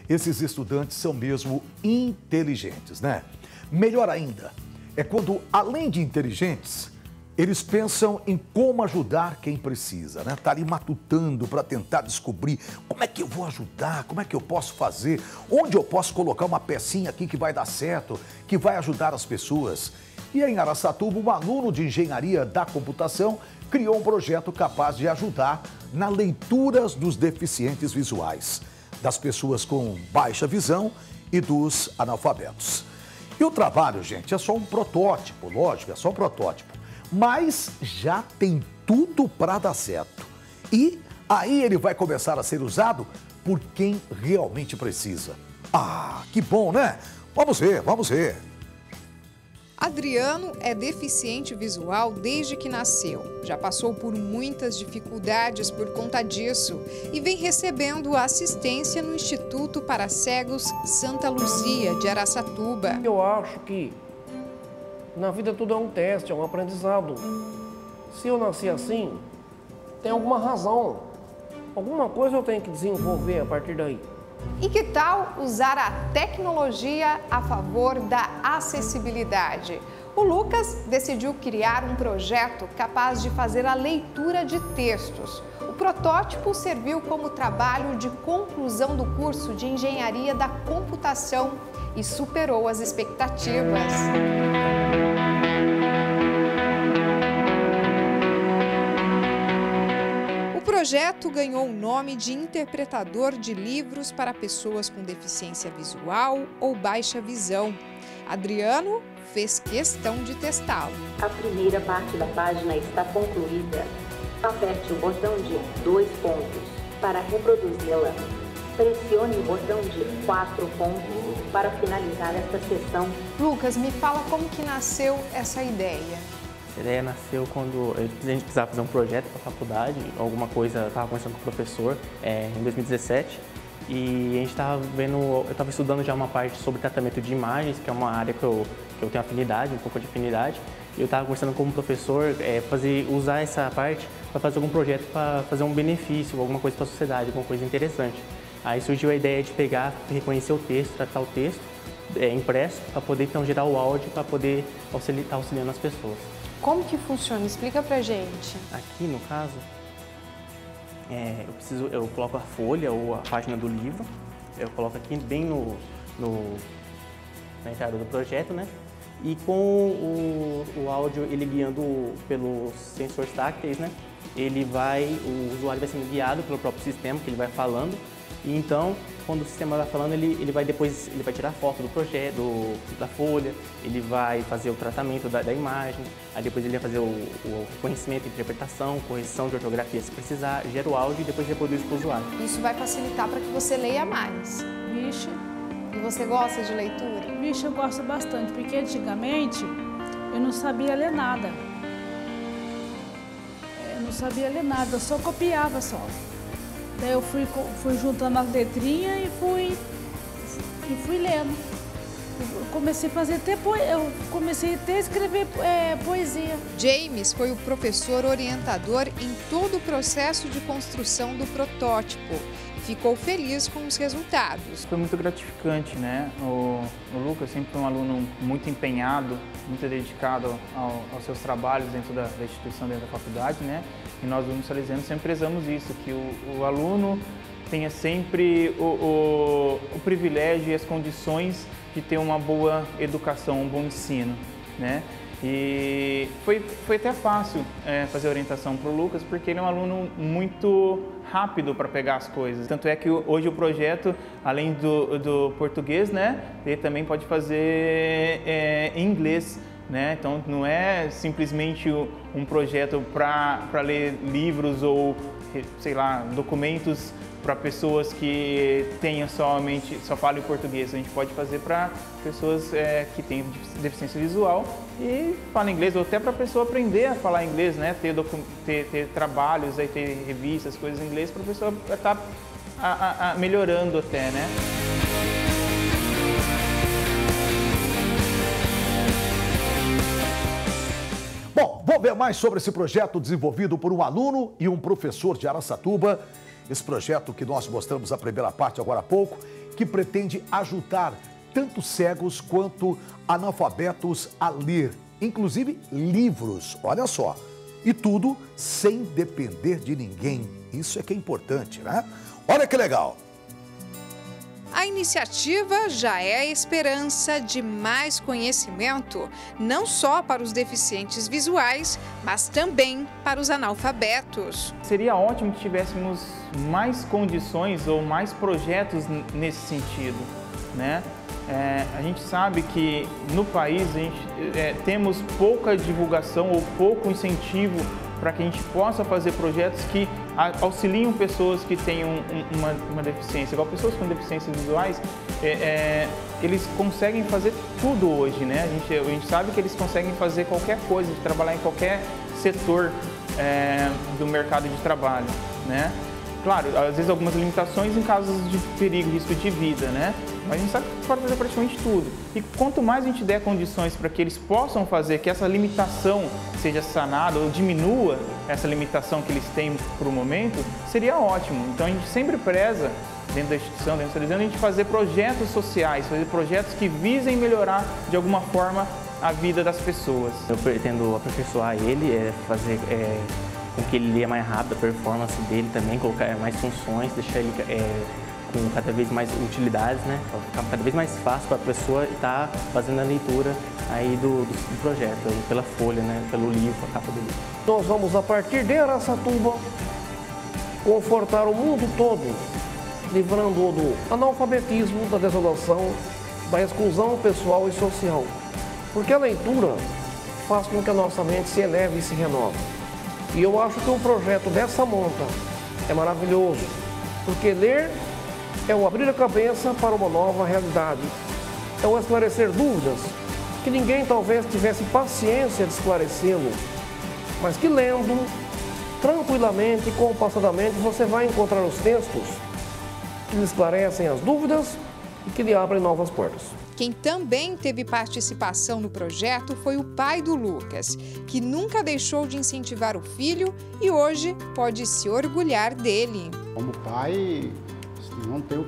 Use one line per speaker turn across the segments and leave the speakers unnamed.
Esses estudantes são mesmo inteligentes, né? Melhor ainda, é quando, além de inteligentes, eles pensam em como ajudar quem precisa, né? Tá ali matutando para tentar descobrir como é que eu vou ajudar, como é que eu posso fazer, onde eu posso colocar uma pecinha aqui que vai dar certo, que vai ajudar as pessoas. E em Araçatuba, um aluno de engenharia da computação criou um projeto capaz de ajudar na leitura dos deficientes visuais, das pessoas com baixa visão e dos analfabetos. E o trabalho, gente, é só um protótipo, lógico, é só um protótipo. Mas já tem tudo para dar certo. E aí ele vai começar a ser usado por quem realmente precisa. Ah, que bom, né? Vamos ver, vamos ver.
Adriano é deficiente visual desde que nasceu. Já passou por muitas dificuldades por conta disso e vem recebendo assistência no Instituto para Cegos Santa Luzia, de Araçatuba.
Eu acho que na vida tudo é um teste, é um aprendizado. Se eu nasci assim, tem alguma razão. Alguma coisa eu tenho que desenvolver a partir daí.
E que tal usar a tecnologia a favor da acessibilidade? O Lucas decidiu criar um projeto capaz de fazer a leitura de textos. O protótipo serviu como trabalho de conclusão do curso de Engenharia da Computação e superou as expectativas. O projeto ganhou o nome de interpretador de livros para pessoas com deficiência visual ou baixa visão. Adriano fez questão de testá-lo.
A primeira parte da página está concluída. Aperte o botão de 2 pontos para reproduzi-la. Pressione o botão de 4 pontos para finalizar esta sessão.
Lucas, me fala como que nasceu essa ideia.
A ideia nasceu quando a gente precisava fazer um projeto para a faculdade, alguma coisa, estava conversando com o professor em 2017 e a gente estava vendo, eu estava estudando já uma parte sobre tratamento de imagens, que é uma área que eu tenho afinidade, um pouco de afinidade, e eu estava conversando com o professor usar essa parte para fazer algum projeto para fazer um benefício, alguma coisa para a sociedade, alguma coisa interessante. Aí surgiu a ideia de pegar, reconhecer o texto, tratar o texto impresso, para poder então gerar o áudio, para poder estar auxiliando as pessoas.
Como que funciona? Explica pra gente.
Aqui, no caso, eu coloco a folha ou a página do livro, eu coloco aqui bem na entrada do projeto, né? E com o áudio, ele guiando pelos sensores tácteis, né? O usuário vai sendo guiado pelo próprio sistema, que ele vai falando. E então, quando o sistema vai falando, ele vai tirar foto do projeto, da folha, ele vai fazer o tratamento da imagem, aí depois ele vai fazer o reconhecimento, interpretação, correção de ortografia se precisar, gera o áudio e depois reproduz para o usuário.
Isso vai facilitar para que você leia mais.
Vixe.
E você gosta de leitura?
Vixe, eu gosto bastante, porque antigamente eu não sabia ler nada. Eu só copiava só. Daí eu fui juntando as letrinhas e fui lendo. Eu comecei a fazer eu comecei até a escrever poesia.
James foi o professor orientador em todo o processo de construção do protótipo. Ficou feliz com os resultados.
Foi muito gratificante, né? O Lucas sempre foi um aluno muito empenhado, muito dedicado aos seus trabalhos dentro da instituição, dentro da faculdade, né? E nós, do Salesiano, sempre prezamos isso, que o aluno tenha sempre o privilégio e as condições de ter uma boa educação, um bom ensino, né? E foi até fácil fazer a orientação para o Lucas, porque ele é um aluno muito rápido para pegar as coisas. Tanto é que hoje o projeto, além do português, né, ele também pode fazer em inglês, né? Então não é simplesmente um projeto para ler livros ou, sei lá, documentos para pessoas que só falam em português. A gente pode fazer para pessoas que têm deficiência visual e falam inglês, ou até para a pessoa aprender a falar inglês, né? Ter trabalhos, aí, ter revistas, coisas em inglês, para a pessoa estar melhorando até, né?
Bom, vamos ver mais sobre esse projeto desenvolvido por um aluno e um professor de Araçatuba. Esse projeto que nós mostramos a primeira parte agora há pouco, que pretende ajudar tanto cegos quanto analfabetos a ler, inclusive livros, olha só. E tudo sem depender de ninguém. Isso é que é importante, né? Olha que legal!
A iniciativa já é a esperança de mais conhecimento, não só para os deficientes visuais, mas também para os analfabetos.
Seria ótimo que tivéssemos mais condições ou mais projetos nesse sentido, né? A gente sabe que no país temos pouca divulgação ou pouco incentivo para que a gente possa fazer projetos que auxiliem pessoas que tenham uma deficiência. Igual pessoas com deficiências visuais, eles conseguem fazer tudo hoje, né? A gente sabe que eles conseguem fazer qualquer coisa, de trabalhar em qualquer setor do mercado de trabalho, né? Claro, às vezes algumas limitações em casos de perigo, risco de vida, né? Mas a gente sabe que pode fazer praticamente tudo. E quanto mais a gente der condições para que eles possam fazer, que essa limitação seja sanada ou diminua essa limitação que eles têm por um momento, seria ótimo. Então a gente sempre preza, dentro da instituição, dentro da televisão, a gente fazer projetos sociais, fazer projetos que visem melhorar de alguma forma a vida das pessoas.
Eu pretendo aperfeiçoar ele, fazer com que ele leia mais rápido, a performance dele também, colocar mais funções, deixar ele com cada vez mais utilidades, né? Para ficar cada vez mais fácil para a pessoa estar fazendo a leitura aí do projeto, aí pela folha, né? Pelo livro, a capa do livro.
Nós vamos, a partir de Araçatuba, confortar o mundo todo, livrando-o do analfabetismo, da desolação, da exclusão pessoal e social. Porque a leitura faz com que a nossa mente se eleve e se renove. E eu acho que um projeto dessa monta é maravilhoso, porque ler é o abrir a cabeça para uma nova realidade, é o esclarecer dúvidas que ninguém talvez tivesse paciência de esclarecê-lo, mas que lendo, tranquilamente e compassadamente, você vai encontrar os textos que lhe esclarecem as dúvidas e que lhe abrem novas portas.
Quem também teve participação no projeto foi o pai do Lucas, que nunca deixou de incentivar o filho e hoje pode se orgulhar dele.
Como pai, não tem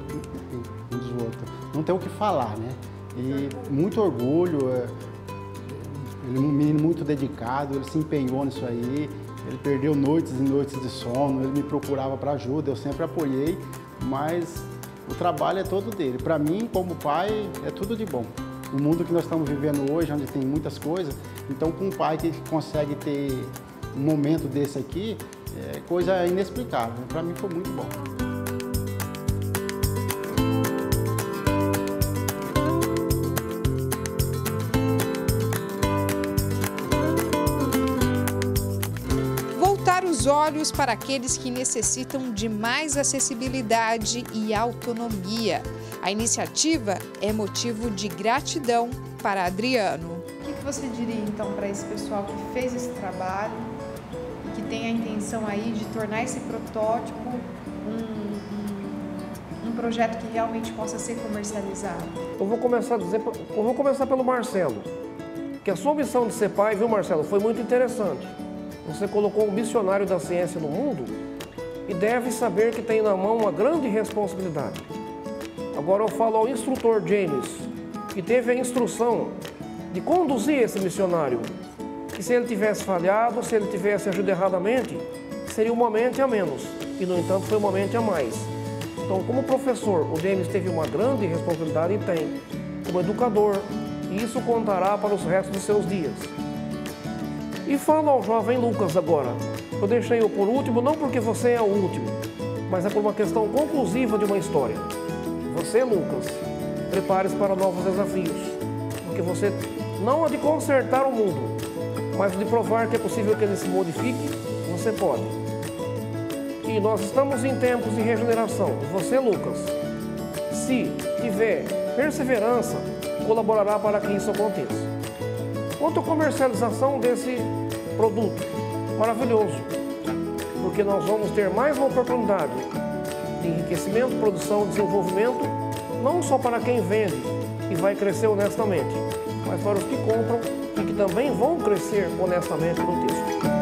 o que falar, né? E muito orgulho, ele é um menino muito dedicado, ele se empenhou nisso aí, ele perdeu noites e noites de sono, ele me procurava para ajuda, eu sempre apoiei, mas o trabalho é todo dele. Para mim, como pai, é tudo de bom. No mundo que nós estamos vivendo hoje, onde tem muitas coisas, então com um pai que consegue ter um momento desse aqui, é coisa inexplicável. Para mim foi muito bom.
Os olhos para aqueles que necessitam de mais acessibilidade e autonomia. A iniciativa é motivo de gratidão para Adriano.
O que você diria então para esse pessoal que fez esse trabalho e que tem a intenção aí de tornar esse protótipo um projeto que realmente possa ser comercializado?
Eu vou começar pelo Marcelo, que a sua missão de ser pai, viu, Marcelo, foi muito interessante. Você colocou um missionário da ciência no mundo e deve saber que tem na mão uma grande responsabilidade. Agora eu falo ao instrutor James, que teve a instrução de conduzir esse missionário, que se ele tivesse falhado, se ele tivesse agido erradamente, seria uma mente a menos, e no entanto foi uma mente a mais. Então, como professor, o James teve uma grande responsabilidade e tem, como educador, e isso contará para os restos de seus dias. E falo ao jovem Lucas agora. Eu deixei-o por último, não porque você é o último, mas é por uma questão conclusiva de uma história. Você, Lucas, prepare-se para novos desafios, porque você não há de consertar o mundo, mas de provar que é possível que ele se modifique, você pode. E nós estamos em tempos de regeneração. Você, Lucas, se tiver perseverança, colaborará para que isso aconteça. Quanto à comercialização desse produto, maravilhoso, porque nós vamos ter mais uma oportunidade de enriquecimento, produção, desenvolvimento, não só para quem vende e vai crescer honestamente, mas para os que compram e que também vão crescer honestamente no texto.